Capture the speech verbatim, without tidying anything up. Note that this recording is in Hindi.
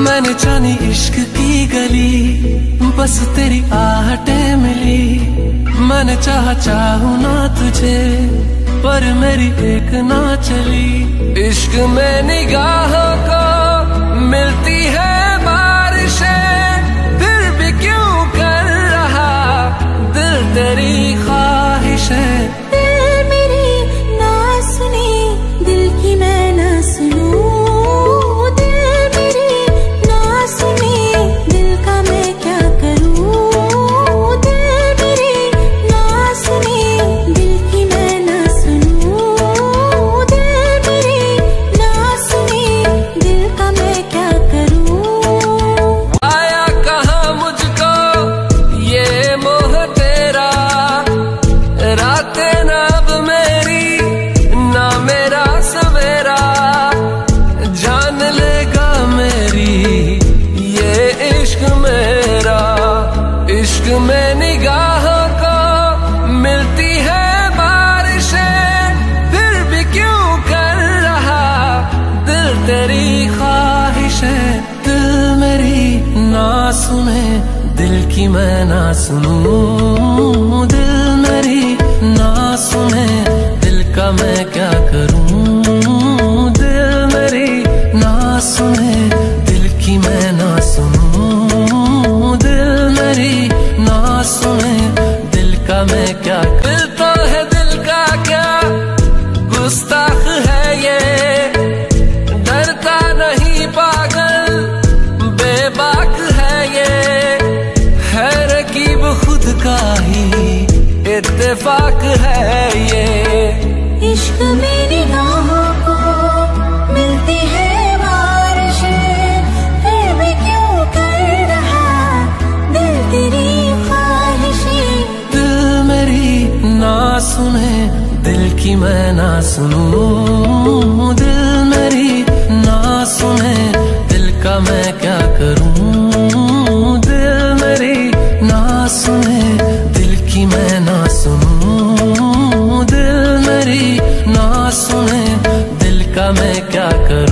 मैंने जानी इश्क की गली, बस तेरी आहटें मिली। मैंने चाहा चाहूं ना तुझे, पर मेरी एक ना चली। इश्क में निगाहों को मिलती है बारिशें, फिर भी क्यों कर रहा दिल तेरी ख्वाहिशें। इश्क में निगाहों को मिलती है बारिशें, फिर भी क्यों कर रहा दिल तेरी ख्वाहिशें। दिल मेरी ना सुने, दिल की मैं ना सुनूं। दिल मेरी ना सुने, दिल का मैं क्या करूं। दिल मेरी ना सुने, दिल की मैं ना सुनूं। दिल मेरी ना सुने, दिल का मैं क्या। दिल तो है दिल का क्या गुस्ताख है ये, डरता नहीं पागल बेबाक है ये। है रकीब खुद का ही इत्तेफाक है ये। इश्क में निगाहों को मिलती है बारिशें, फिर भी क्यों कर रहा दिल तेरी ख्वाहिशें। दिल मेरी ना सुने, दिल की मैं ना सुनूं। दिल मेरी ना सुने, दिल का मैं क्या करूं। दिल मेरी ना सुने, दिल की मैं ना सुनूं। दिल मेरी ना सुने, दिल का मैं क्या करूं।